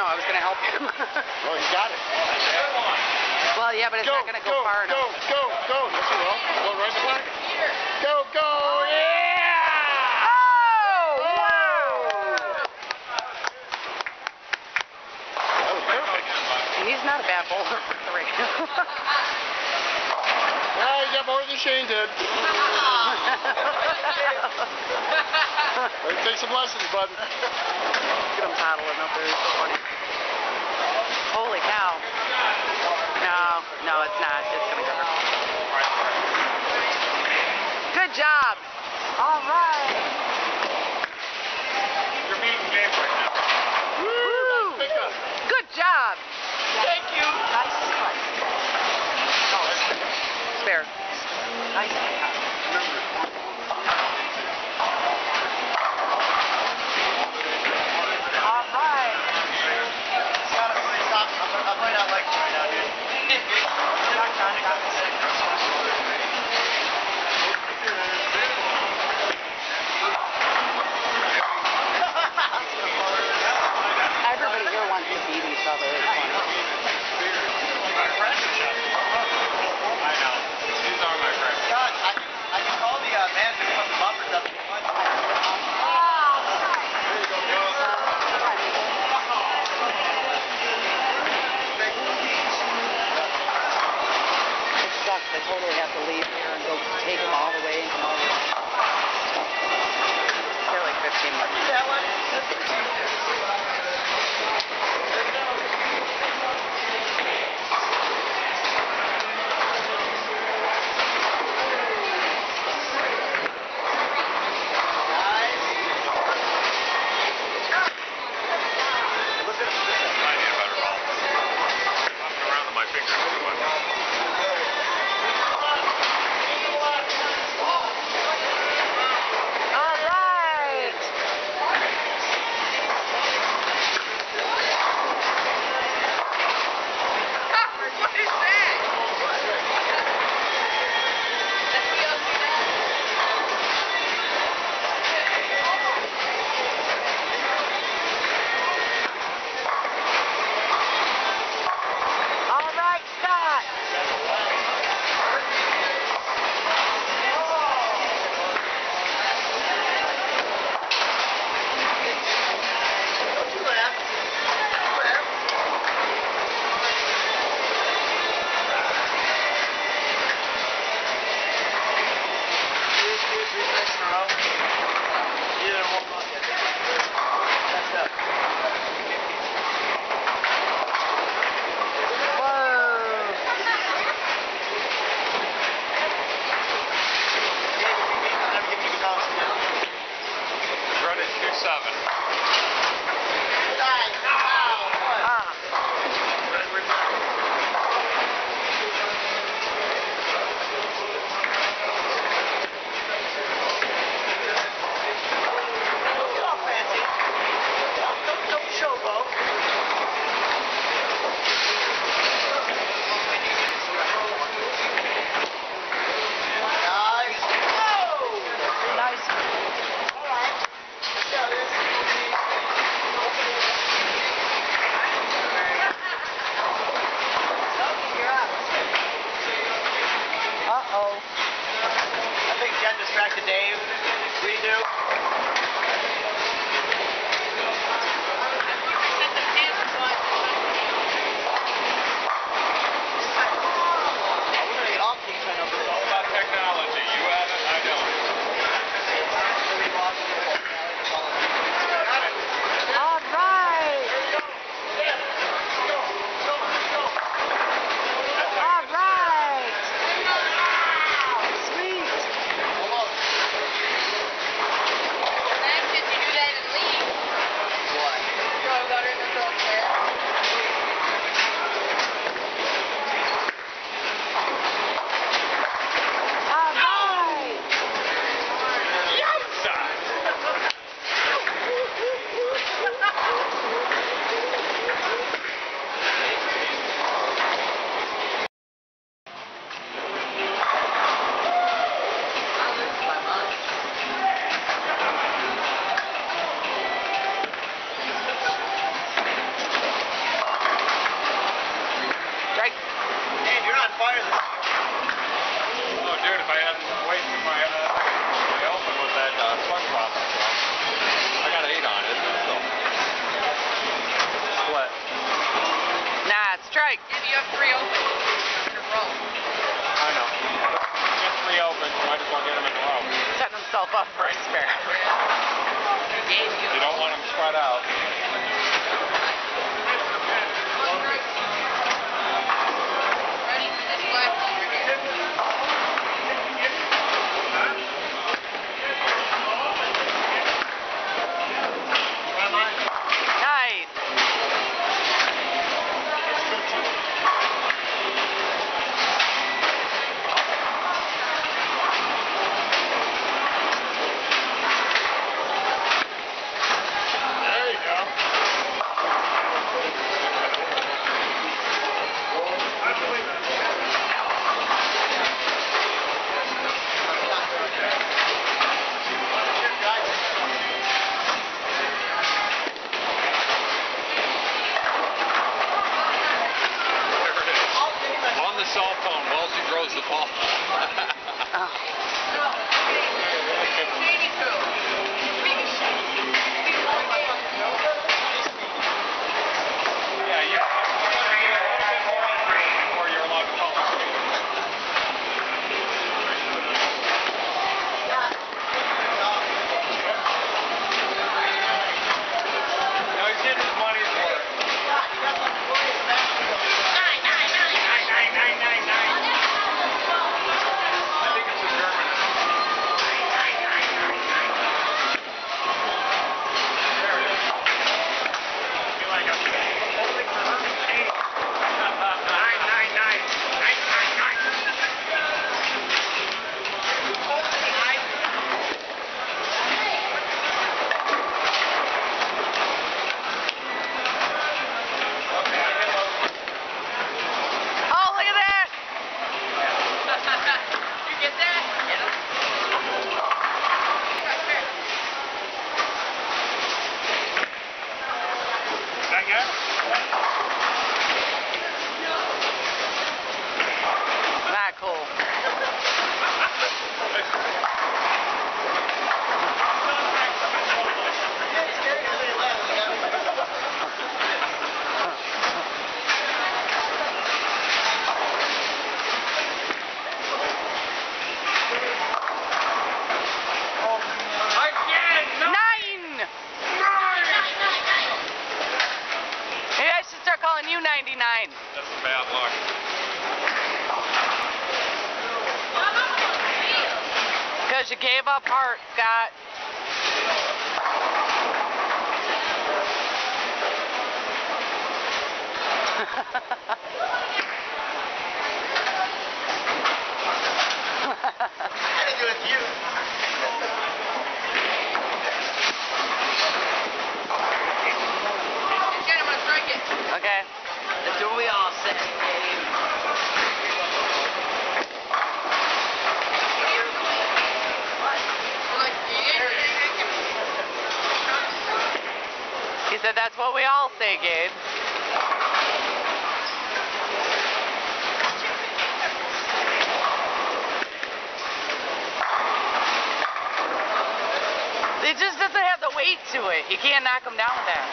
know. I was going to help you. Well, you got it. Well, yeah, but it's not going to go far enough. Go. Yes, it will. Go right in the back. Go. Yeah! Oh, wow! That was perfect. He's not a bad bowler. Well, you got more than Shane did. Better take some lessons, bud. Look at him paddling up there. It's so funny. Holy cow. No, it's not. It's going to go. Good job. All right. You're beating game right now. Woo! Pick up. Good job. Thank you. Nice putt. Spare. Nice putt. All right. I'm playing out like right now, dude. Everybody here wants to beat each other. It's funny. I know. These are my friends. Scott, I can call the manager from the bumpers up if you want. It sucks. I totally have to leave here and go take them all the way and come over. They're like 15 minutes. That one? Running 2-7. Nice. like, You have 3 open in a row. I know. Get 3 open, might as well get them in a row. setting himself up for a spare. You don't want them spread out. Ready? That's black over here. Nice. There you go. On the cell phone, Wellesley throws the ball. Yeah, you have to get a little bit more training before you're allowed to call it. No, he's getting his money's worth. I think it's a German. There it is. Be like a holding for Herman Cain. 999. 999. Oh, look at that. You get that? Yeah. That guy? Not cool. Again! No! 9! Maybe I should start calling you 99. That's bad luck. Because you gave up heart, Scott. I didn't do it to you. Again, I'm gonna strike it. Okay. That's what we all said, Dave. We're like, He said that's what we all say, Gabe. It just doesn't have the weight to it. You can't knock him down with that.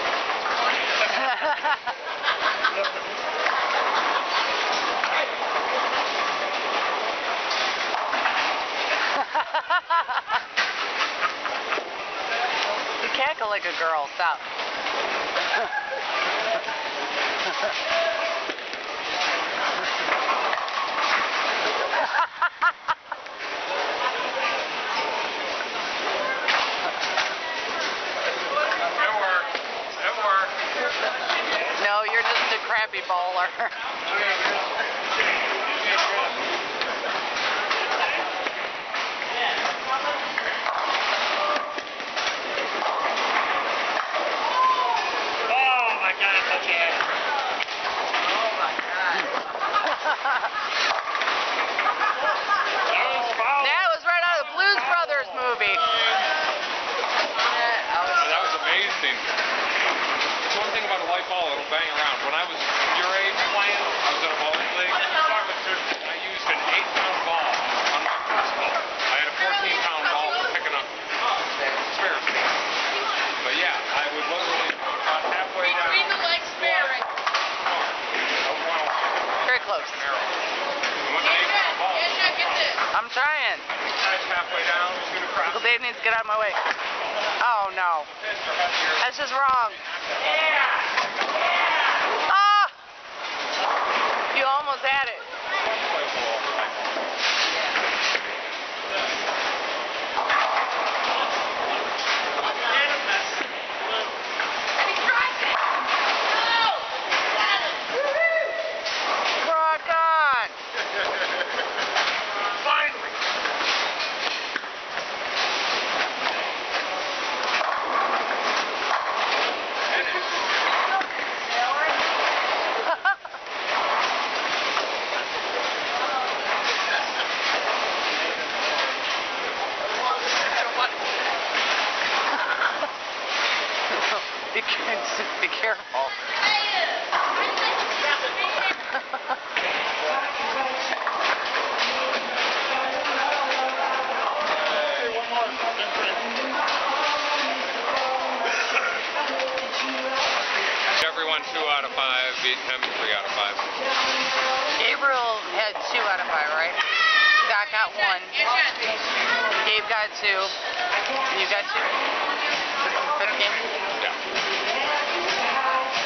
You cackle like a girl. Stop. It worked. No, you're just a crappy bowler. Oh my God, okay. Oh my God. That was right out of the Blues Brothers movie. That was amazing. It's one thing about a light ball, it'll bang around. When I was your age playing, I was in a bowling league. I used an 8-pound ball on my first ball. I had a 14-pound ball for picking up spares. But yeah, I would literally about halfway down. Read the leg spare. I would close. When Dave got a ball, I'm trying. Guy's halfway down, shoot across. Uncle Dave needs to get out of my way. Oh no. That's just wrong. Ah! You almost had it. Rock on! Finally! Be careful. Everyone 2 out of 5, beat him 3 out of 5. Gabriel had 2 out of 5, right? Scott got 1. Gabe got 2. You got 2. Fifth game? Yeah.